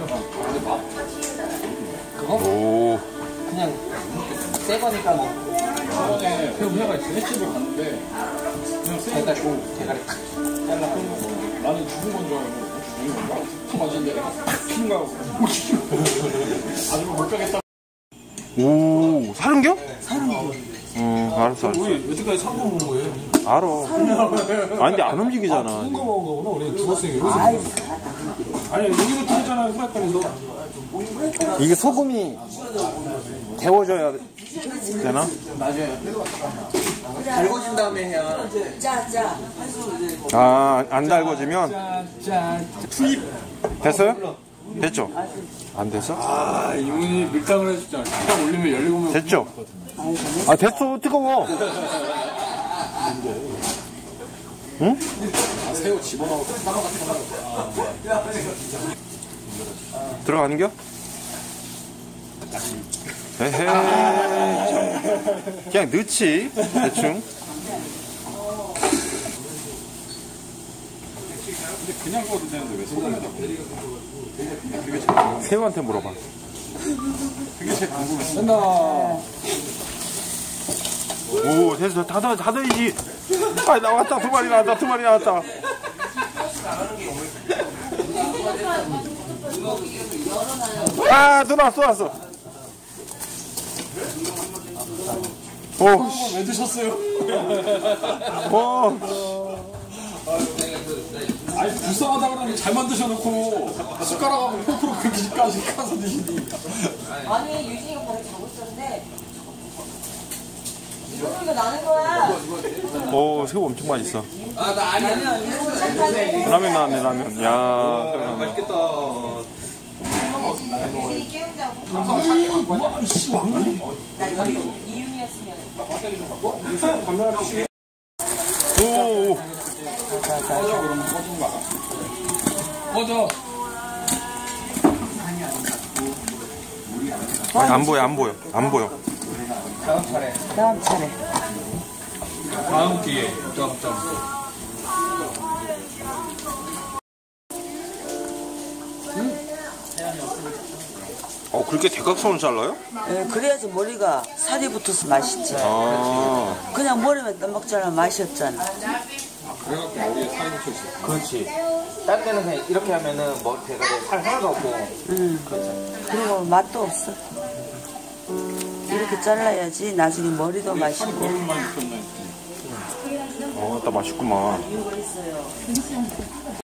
그거? 오. 그냥 새 거니까 뭐. 저번에 그 회가 있어. 횟집을 갔는데 그냥 대가리 탁 잘라. 나는 죽은 건 줄 알고 죽은 건가? 탁 맞았는데 피인가 하고 아주 못 가겠다. 오, 사는겨? 사는겨. 알았어. 우리 여태까지 사고 먹은 거예요. 알아. 아, 근데 안 움직이잖아. 죽은 거 먹은 거구나. 우리 죽었으니까. 아니, 여기서 죽었잖아요. 후라이팬에서. 이게 소금이 데워져야 되나? 맞아요. 달궈진 다음에 해야. 짜. 아, 안 달궈지면? 짠. 됐어요? 됐죠? 안 됐어? 아, 이분이 밀당을 해줬잖아. 딱 올리면 열리고 오면 됐죠? 아, 됐어. 뜨거워. 응? 아, 새우 집어넣고 사과 같은 거. 들어가는겨? 에헤이. 그냥 넣지. 대충. 근데 그냥 구워도 되는데 왜 소금에다 구워? 새우한테 물어봐. 그게 제일 궁금했어. 된다. 오, 됐어. 닫아야지. 아, 나왔다. 2마리 나왔다. 2마리 나왔다. 아, 또 나왔어. 오, 씨. 왜 드셨어요? 아니, 불쌍하다 그러니 잘 만드셔놓고 숟가락하고 포크로 그렇게까지 까서 드시니. 아니 유진이가 바로 자고 있었는데 이거 나는 거야. 오, 새우 엄청 맛있어. 아나 아니야. 라면 나왔네, 라면. 야, 맛있겠다. 유진이 깨우자고. 나 여기 이윤이었으면. 오, 꺼져. 안 보여. 다음 차례. 다음 기회에. 그렇게 대각선을 잘라요? 예, 그래야지 머리가 살이 붙어서 맛있지. 아, 그냥 머리만 떠먹 자르면 맛이 없잖아. 그래갖고 머리에 살이 묻혀 있어. 그렇지. 딴 때는 그냥 이렇게 하면은 뭐 대가리 살 하나도 없고. 그리고 맛도 없어. 이렇게 잘라야지 나중에 머리도 맛있고. 얼굴만 익혔나 딱 맛있구만.